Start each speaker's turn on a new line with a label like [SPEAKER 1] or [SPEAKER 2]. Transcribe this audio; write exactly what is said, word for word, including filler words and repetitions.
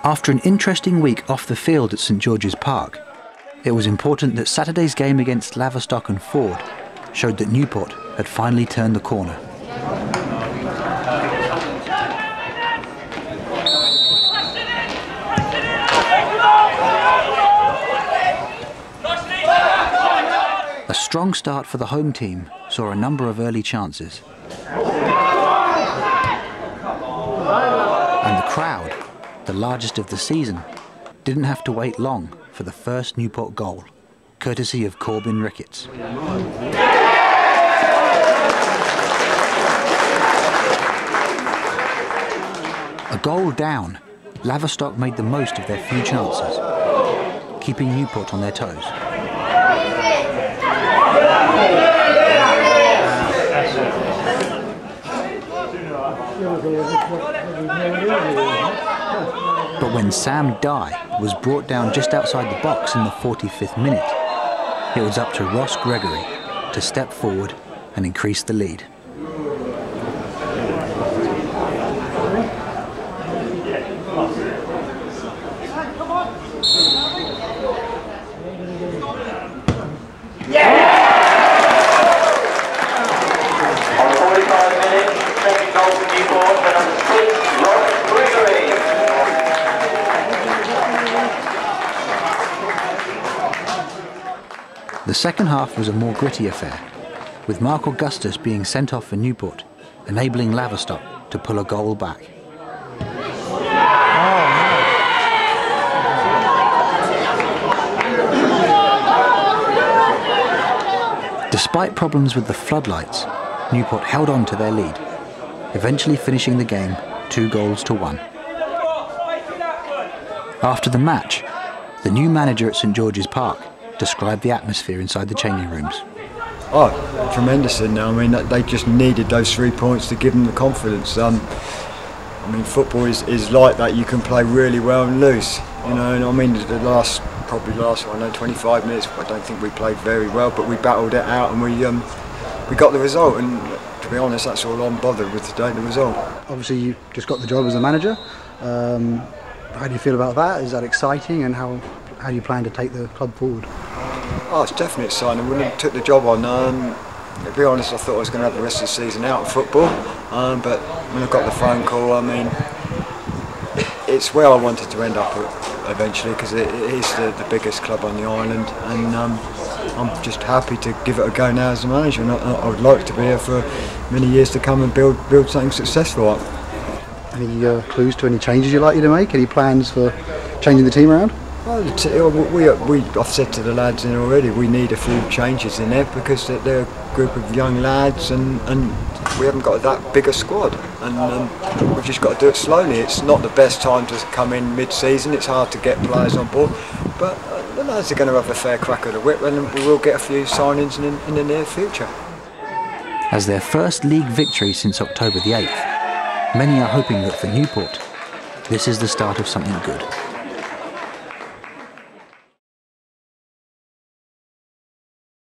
[SPEAKER 1] After an interesting week off the field at St George's Park, it was important that Saturday's game against Laverstock and Ford showed that Newport had finally turned the corner. A strong start for the home team saw a number of early chances. And the crowd, the largest of the season, didn't have to wait long for the first Newport goal, courtesy of Corbin Ricketts. A goal down, Laverstock made the most of their few chances, keeping Newport on their toes. But when Sam Dye was brought down just outside the box in the forty-fifth minute, it was up to Ross Gregory to step forward and increase the lead. The second half was a more gritty affair, with Mark Augustus being sent off for Newport, enabling Laverstock to pull a goal back. Despite problems with the floodlights, Newport held on to their lead, eventually finishing the game two goals to one. After the match, the new manager at St George's Park described the atmosphere inside the changing rooms.
[SPEAKER 2] Oh, tremendous! And I mean, they just needed those three points to give them the confidence. Um, I mean, football is, is like that. You can play really well and lose. You know, and I mean, the last probably last I know twenty-five minutes. I don't think we played very well, but we battled it out and we um, we got the result. And to be honest, that's all I'm bothered with today. The result.
[SPEAKER 3] Obviously, you just got the job as a manager. Um, how do you feel about that? Is that exciting? And how how do you plan to take the club forward?
[SPEAKER 2] Oh, it's definitely exciting. When I took the job on, um, to be honest, I thought I was going to have the rest of the season out of football. Um, but when I got the phone call, I mean, it, it's where I wanted to end up eventually, because it, it is the, the biggest club on the island, and um, I'm just happy to give it a go now as a manager. And I, I would like to be here for many years to come and build build something successful up.
[SPEAKER 3] Any uh, clues to any changes you'd like you to make? Any plans for changing the team around?
[SPEAKER 2] Well, we, we, I've said to the lads in already, we need a few changes in there because they're a group of young lads and, and we haven't got that big a squad, and um, we've just got to do it slowly. It's not the best time to come in mid-season, it's hard to get players on board, but uh, the lads are going to have a fair crack of the whip and we will get a few signings in, in the near future.
[SPEAKER 1] As their first league victory since October the eighth, many are hoping that for Newport, this is the start of something good.